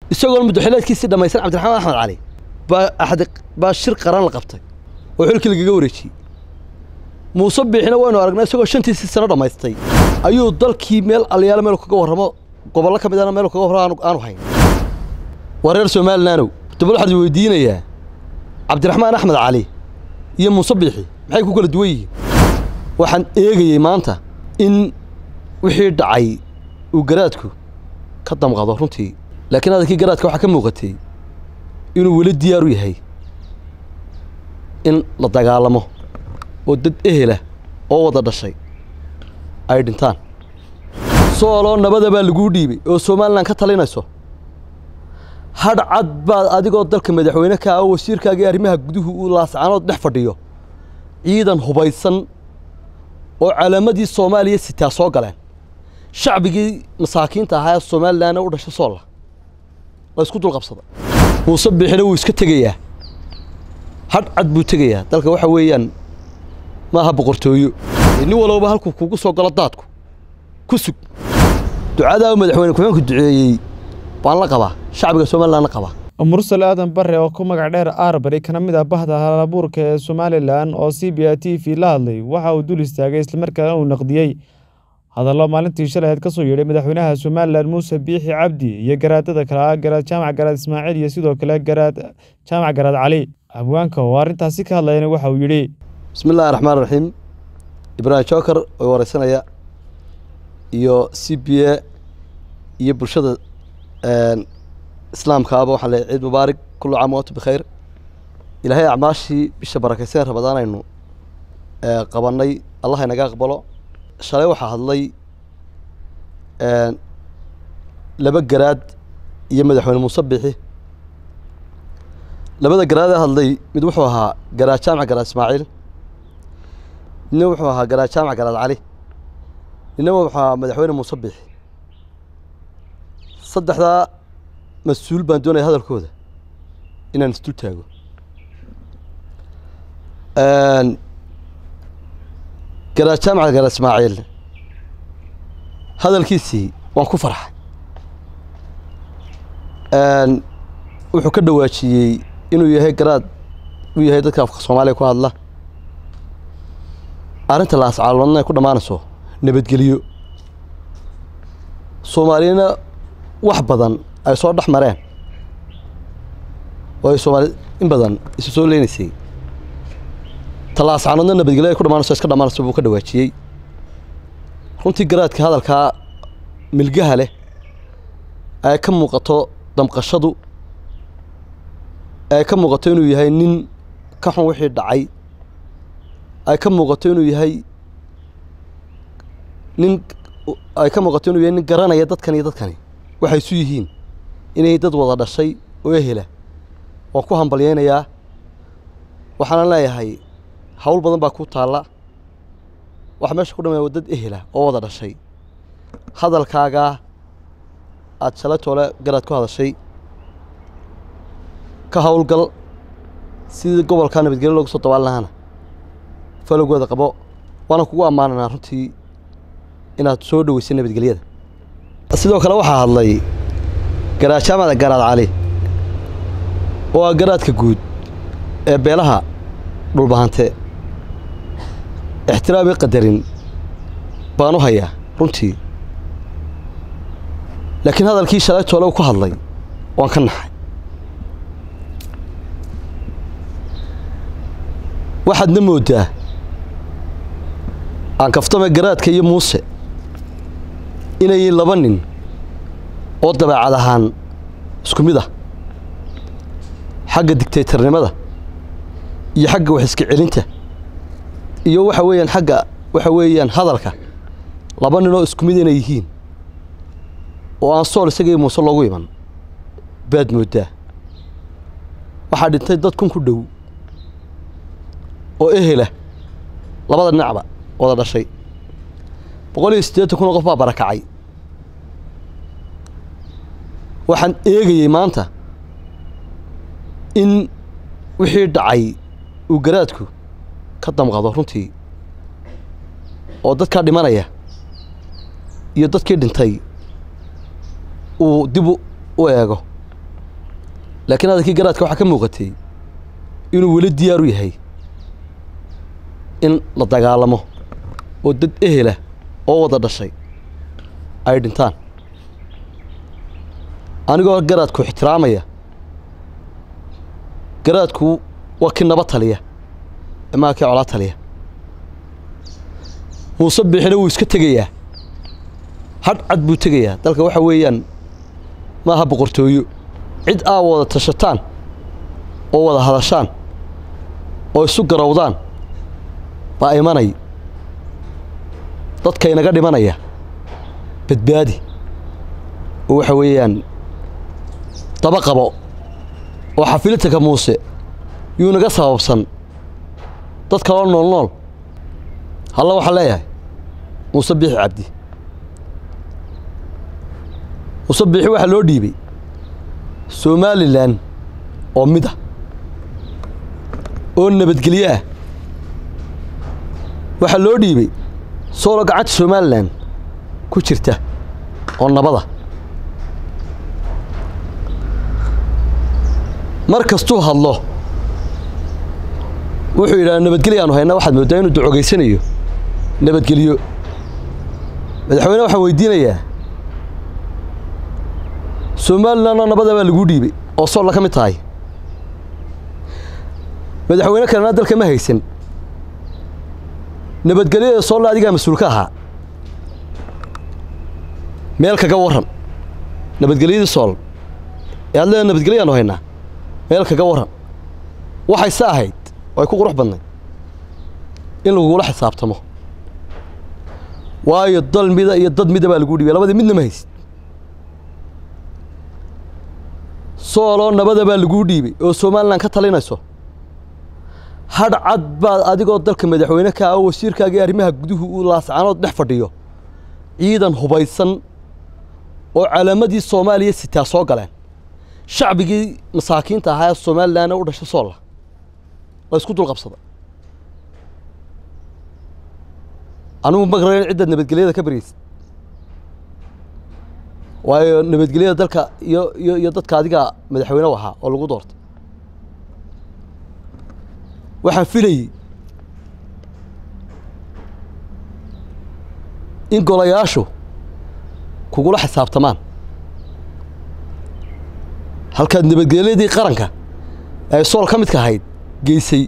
isagoo madaxweynaadkiisii dhamaysan Cabdiraxmaan Axmed Cali baa shir qaran la qabtay oo xilkii lagaga wareejiyay Muuse Biixina waynu aragnay isagoo 5 sano dhamaystay ayuu dalkii meel aliyaal meel kaga warramo gobolka ka mid ah meel kaga warramo aanu hayn wareer Soomaaliland dib waxa uu weydiinayaa Cabdiraxmaan Axmed Cali iyo Muuse Biixi maxay ku kala duwan yihiin waxaan eegayay maanta in wixii dhacay uu garaadku ka damqado runtii laakiin hadalkii garaadka waxa ka muuqatay inuu wali diyaar u yahay in la dagaalamo oo dad ehela oo wada dhashay ay dhintaan soo nabada baa lagu dhiibay oo Soomaaliland ka talinayso had cad baad adigoo dalka madaxweyne ka ah wasiirkaaga arrimaha guduhu uu laascaanood dhex fadhiyo ciidan hubaysan oo calaamadii Soomaaliya sitaa soo galeen shacbigii masaakiinta ahaa Soomaaliland u dhashay soo la isku dul qabsada Muuse Biixina uu iska tagayaa had cad buu tagayaa dalka waxa weeyaan ma aha boqortooyo in walba halku kugu soo galo daadku ku sug ducada madaxweyne ku duceeyay baan la qabaa shacbiga Soomaaliland la qabaa mursal aadan bare oo ku magac dheer Arbari kana mid ah bahda halabuurka ee Soomaaliland oo CBA TV la hadlay waxa uu dul istaagay isla markaana uu naqdiyay hadallo maalintii shalay ka soo yeedhay madaxweynaha Soomaaliland Muuse Biixi Cabdi iyo garaadada kala garaad jaamac garaad Ismaaciil iyo sidoo kale garaad jaamac garaad Cali abwaanka oo arintaasi ka hadlayna waxa uu yiri bismillaahir rahmaanir rahiim Ibrahim Joker oo waraysanaya iyo CBA iyo bulshada إسلام كابو حلا عيد مبارك كل عام وأنتم بخير إلى هي أعماشي بشبركة سير رمضان إنه قبلني الله ينجا قبله شلي وحى هذلي لبق جراد يمد حول المصبحي لبدا جراد هذلي مدوحوها جراد شامع جراد إسماعيل نوحوها جراد شامع جراد علي نوحوها مدحوين المصبحي صدق ذا مسؤول بندون هذا الكود إن نستول تاجو قرأت سامع قرأت إسماعيل هذا الكيسي وانكو فرح وحكد واشي إنه يهي قرأت ويهي ذكر في الصومالي كو الله أرنت الله أسعى الله كنا ما نسوه نبت قليو صومالينا وحبضا ay soo dhaxmareen way Soomaali in badan isu soo leenaysay talaas aanadna nabadgelyo ku dhamaanayso iska dhamaanayso buu ka dhawaajiyay runtii garaadka hadalka milgaha leh ay ka muuqato damqashadu ay ka muuqato inuu yahay nin ka xun wixii dhacay ay ka muuqato inuu yahay nin garanaya dadkani waxay isu yihiin inay dad wada dhashay oo ehela oo ku hambalyeynaya waxaan leeyahay hawl badan baa ku taala wax meesha ku dhameeyo dad ehela oo wada dhashay hadalkaaga aad shalatoola garaad ku hadashay ka hawlgal sidii gobolka nabadgelyo loogu soo dabaan lahaana falogooda qabo waana kugu ammaananaa runtii inaad soo dhaweysay nabadgelyada sidoo kale waxa hadlay garaad jaamac garaad Cali oo garaadka guud ee beelaha dhulbahante ixtiraam iyo qadarin baanu hayaa runtii laakiin hadalkii shalay toole ku hadlay waan ka naxay waxaadna moodaa aan kaftama garaadka iyo Muuse inay laba nin oo dabeecad ahaan isku mid ah xagga dictatornimada iyo xagga wax iska celinta iyo waxa weeyaan hadalka laba nin oo isku mid inay yihiin oo aan soo isagay Muuse loogu iman baad moodaa waxa dhintay dad kun ku dhow oo ehela labada dhinacba wada dhashay 180 kun qof baa barakacay waxaan eegayay maanta in wixii dhacay uu garaadku ka damqado runtii oo dadka dhimanaya iyo dadkii dhintay uu dib u eego laakiin hadalkii garaadka waxaa ka muuqatay inuu weli diyaar u yahay in la dagaalamo oo dad ehela oo wada dhashay ay dhintaan anigoo garaadku ixtiraamaya garaadku waa kii nabad taliya ama kii colaad taliya Muuse Biixina wuu iska tegayaa had cad buu tegayaa dalka waxa weeyaan ma aha boqortooyo cid aa wada tashataan oo wada hadashaan oo isu garawdaan baa imanay dadka inaga dhimanaya badbaadi oo waxa weeyaan daba qabo oo xafiladka Muuse yuu naga sababsan dadka oo nool halla waxa leeyahay Muuse Biixi Cabdi Muuse Biixi waxa loo dhiibay Somaliland oo mid ah oo nabadgelyo ah waxa loo dhiibay soo gacanta Somaliland ku jirta oo nabada markastuu hadlo wuxuu yiraahdaa nabadgelyo aanu hayna waxaad moodaa inuu ducogeysanayo nabadgelyo madaxweynaha waxaan weydiinayaa Somaliland nabada baa lagu dhiibay oo soo la ka mid tahay madaxweyne kalena dalka ma haysan nabadgelyo soo la adiga mas'uul ka ahaa meel kaga waran nabadgelyada sool ee aad leedahay nabadgelyo aanu hayna meel kaga waran waxay saahayd oo ay ku qurux badnay in lagu la xisaabtamo waayo dal mida iyo dad mida baa lagu dhiibay labada midna ma haysan soolo nabada baa lagu dhiibay oo Somaliland ka talinayso had cad baad adigoo dalka madaxweyne ka ah wasiirkaaga arrimaha guduhu uu laascaanood dhex fadhiyo ciidan hubaysan oo calaamadii Soomaaliya sitaa soo galeen shacbigii masaakiinta ahaa Somaliland u dhashay Soola la isku dul qabsada anu magareen cid nabadgelyada ka bariis waayo nabadgelyada dalka iyo dadka adiga madaxweyne waxa oo lagu doortay waxa filay in golayaashu kugula xisaabtamaan halka nabadgelyadii qaranka ay sool ka mid ka ahayd geysay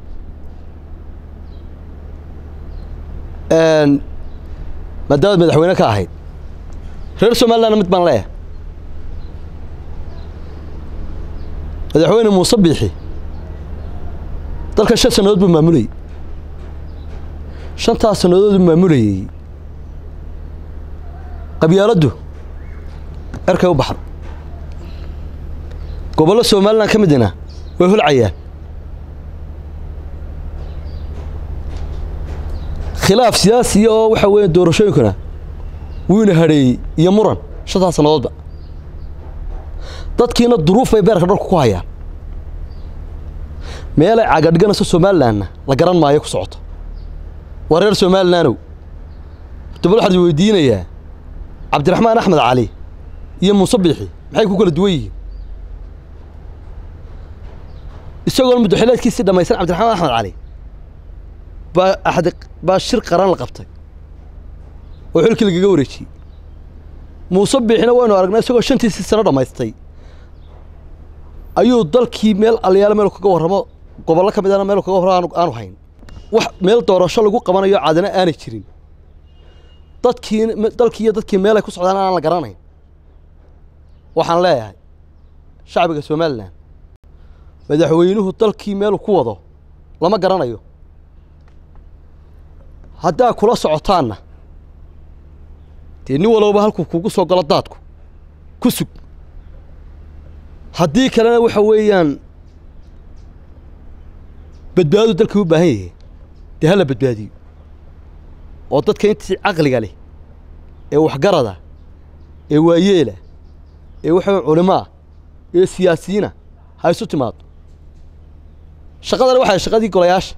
maadaama madaxweyne ka ahayd reer Somaliland mid baan leeyahay madaxweyne Muuse Biixi dalka 5 sanadood buu maamulayay 5 sanadood buu maamulayay qabyaaladu erkay u baxdo gobolka Somaliland ka midina way hulcayaan khilaaf siyaasi oo waxa weeye doorashooyinkana wiina hareey iyo muran 5 sanadoodba dadkiina duruuf ay beerka dhulka ku hayaan meel ay caga dhiganayso Somaliland la garan maayo ku socoto wareer Somaliland tubal waxa weydiinayaa Cabdiraxmaan Axmed Cali iyo Muuse Biixi maxay ku kala duwan yihiin isagoo madaxweynaadkiisa dhamaysan Cabdiraxmaan Axmed Cali ba shir qaran la qabtay oo xilkii laga wareejiyay Muuse Biixina waynu aragnay isagoo 5 sano dhamaystay ayuu dalkii meel aliyaal meel kaga waramo gobolka ka mid ah meel kaga waramo aanu hayn wax meel doorasho lagu qabanayo caadana aanay jirin dadkii meel ay ku socdaan aan la garanayn waxaan leeyahay shacbiga Somaliland madaxweynuhu dalkii meel ku wado lama garanayo hadda kula socotaana nin walba halku kugu soo galo daadku ku sug haddii kalena waxa weeyaan badbaado dalka u baahan yahay hala badbaadiyo oo dadka intii aqliga leh ee wax garada ee waayeela ee waxa culimaa ee siyaasiyiina hayso timaad shaqada waxa shaqadii golayaasha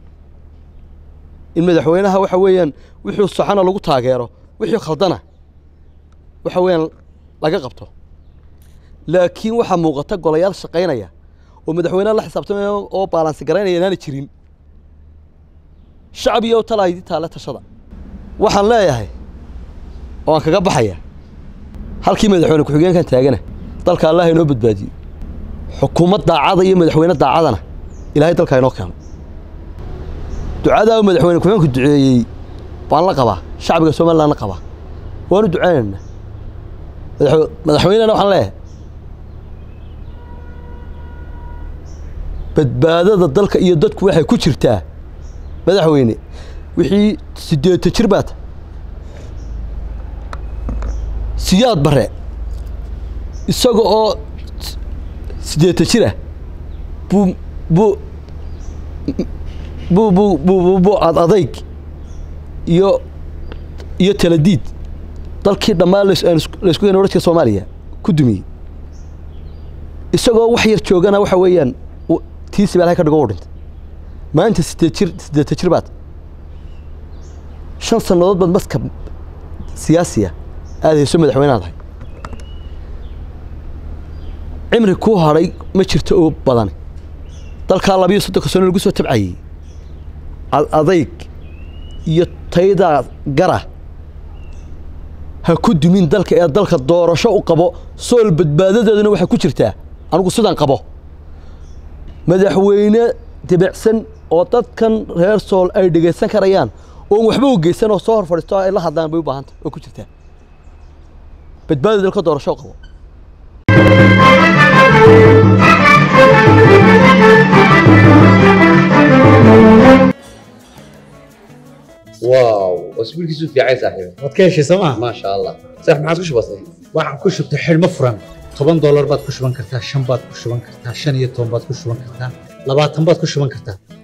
in madaxweynaha waxa weeyaan wixii saxana lagu taageero wixii khaldana waxa weeyaan laga qabto laakiin waxa muuqata golayaal shaqaynaya oo madaxweynaha la xisaabtamaya oo balance garaynaya inaan jirin shacab iyo talaayid taala tashada waxaan leeyahay oo aan kaga baxaya halkii madaxweyne ku xigeenkan taagana dalka Allah inoo badbaadiyo xukuumad daacada iyo madaxweyne daacadana ilaahay dalka inoo keeno ducada madaxweyne ku xigeenku duceeyay baan la qabaa shacabka Soomaaliland qaba waanu ducaynaa madaxweynena waxaan leeyahay badbaadada dalka iyo dadku waxay ku jirtaa madaxweyne wixii 8 jir baad siyaad bare isaga oo 8 jir ah bu adayg iyo taladiid dalkii dhammaan la isku yeenay wararka Soomaaliya ku dumiyay isagoo wax yar joogana waxa weeyaan tiisi baa ka dhigo wadinta maanta 8 jir baad 5 sanadood bad maska siyaasiya aadayso madaxweynaha cimri ku haray ma jirto oo badan dalka 2 sano lagu soo tabcayay adayg iyo tayda gara ha ku dumin dalka ee dalka doorasho u qabo sool badbaadadeeduna waxa ku jirtaa anigu sidaan qabo madaxweyne dibacsan oo dadkan reer sool ay dhageysan karayaan oo waxba u geysan oo soo hor fadhiisto ay la hadlaan bay u baahan tahay oo ku jirtaa badbaadada dalka doorasho qabo واو اسبوع كيسو في عايز صاحبي waad ka heshay sooma ما شاء الله صح ما عادش بسيط waxaan ku shubtay xidhmo furan $10 baad ku shuban kartaa 5 baad ku shuban kartaa 5 iyo 10 baad ku shuban kartaa 20 baad ku shuban kartaa